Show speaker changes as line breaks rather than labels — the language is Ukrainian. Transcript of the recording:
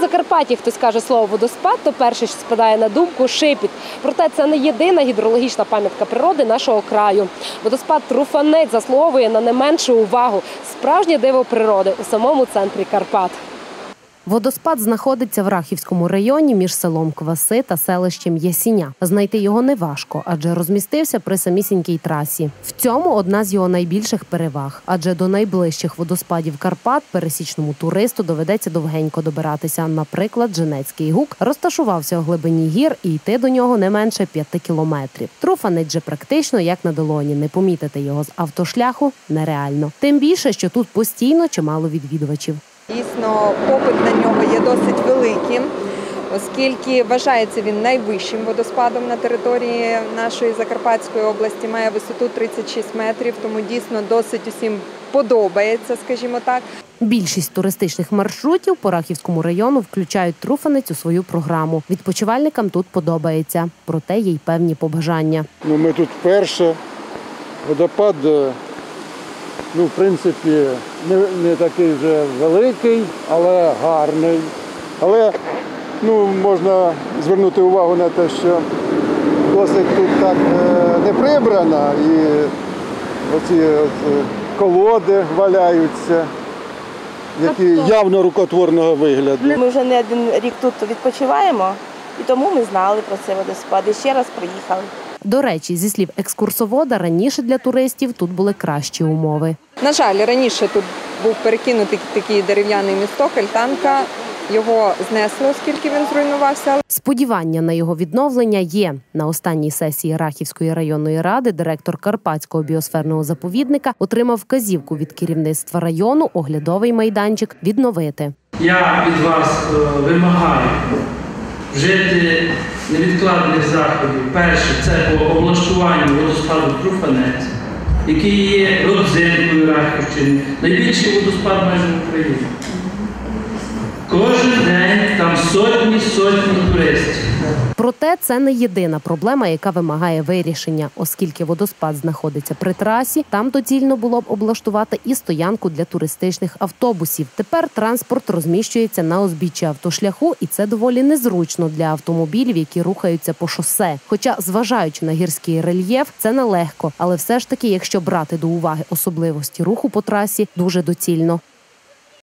Закарпатті хтось каже слово «водоспад», то перше, що спадає на думку – Шипіт. Проте це не єдина гідрологічна пам'ятка природи нашого краю. Водоспад Труфанець заслуговує на не меншу увагу. Справжнє диво природи у самому центрі Карпат. Водоспад знаходиться в Рахівському районі між селом Кваси та селищем Ясіня. Знайти його неважко, адже розмістився при самісінькій трасі. В цьому одна з його найбільших переваг, адже до найближчих водоспадів Карпат пересічному туристу доведеться довгенько добиратися. Наприклад, Женецький Гук розташувався у глибині гір і йти до нього не менше 5 кілометрів. Труфанець же практично як на долоні. Не помітити його з автошляху нереально. Тим більше, що тут постійно чимало відвідувачів.
Дійсно, попит на нього є досить великим, оскільки вважається він найвищим водоспадом на території нашої Закарпатської області, має висоту 36 метрів, тому дійсно досить усім подобається, скажімо так.
Більшість туристичних маршрутів по Рахівському району включають Труфанець у свою програму. Відпочивальникам тут подобається, проте є й певні побажання.
Ми тут вперше. Водопад, в принципі, не такий вже великий, але гарний. Але можна звернути увагу на те, що досить тут так не прибрано, і оці колоди валяються, які явно рукотворного вигляду.
Ми вже не один рік тут відпочиваємо, і тому ми знали про цей водоспад і ще раз приїхали.
До речі, зі слів екскурсовода, раніше для туристів тут були кращі умови.
На жаль, раніше тут був перекинутий такий дерев'яний місток, альтанка. Його знесло, оскільки він зруйнувався.
Сподівання на його відновлення є. На останній сесії Рахівської районної ради директор Карпатського біосферного заповідника отримав вказівку від керівництва району оглядовий майданчик відновити.
Я від вас вимагаю вжити невідкладних заходів. Перше – це по облаштуванню водоспаду Труфанець, який є родзинкою Рахівщини, найбільший водоспад майже в Україні. Кожен день там сотні туристів.
Проте це не єдина проблема, яка вимагає вирішення. Оскільки водоспад знаходиться при трасі, там доцільно було б облаштувати і стоянку для туристичних автобусів. Тепер транспорт розміщується на узбіччі автошляху, і це доволі незручно для автомобілів, які рухаються по шосе. Хоча, зважаючи на гірський рельєф, це нелегко. Але все ж таки, якщо брати до уваги особливості руху по трасі, дуже доцільно.